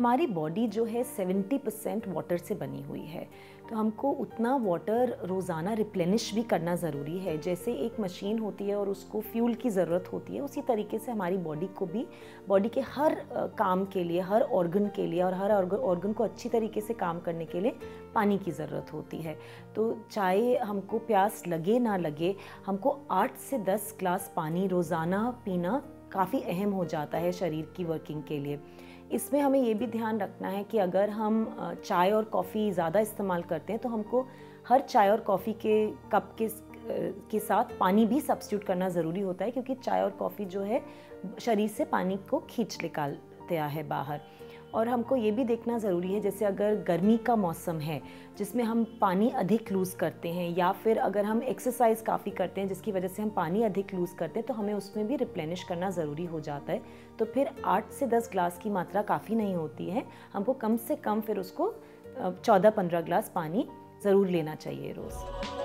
हमारी बॉडी जो है 70% वाटर से बनी हुई है, तो हमको उतना वाटर रोज़ाना रिप्लेनिश भी करना ज़रूरी है। जैसे एक मशीन होती है और उसको फ्यूल की ज़रूरत होती है, उसी तरीके से हमारी बॉडी को भी बॉडी के हर काम के लिए, हर ऑर्गन के लिए और हर ऑर्गन को अच्छी तरीके से काम करने के लिए पानी की ज़रूरत होती है। तो चाहे हमको प्यास लगे ना लगे, हमको 8 से 10 ग्लास पानी रोज़ाना पीना काफ़ी अहम हो जाता है शरीर की वर्किंग के लिए। इसमें हमें ये भी ध्यान रखना है कि अगर हम चाय और कॉफ़ी ज़्यादा इस्तेमाल करते हैं तो हमको हर चाय और कॉफ़ी के कप के साथ पानी भी सब्स्टिट्यूट करना ज़रूरी होता है, क्योंकि चाय और कॉफ़ी जो है शरीर से पानी को खींच निकालते है बाहर। और हमको ये भी देखना ज़रूरी है, जैसे अगर गर्मी का मौसम है जिसमें हम पानी अधिक लूज़ करते हैं, या फिर अगर हम एक्सरसाइज काफ़ी करते हैं जिसकी वजह से हम पानी अधिक लूज़ करते हैं, तो हमें उसमें भी रिप्लेनिश करना ज़रूरी हो जाता है। तो फिर 8 से 10 ग्लास की मात्रा काफ़ी नहीं होती है, हमको कम से कम फिर उसको 14-15 ग्लास पानी ज़रूर लेना चाहिए रोज़।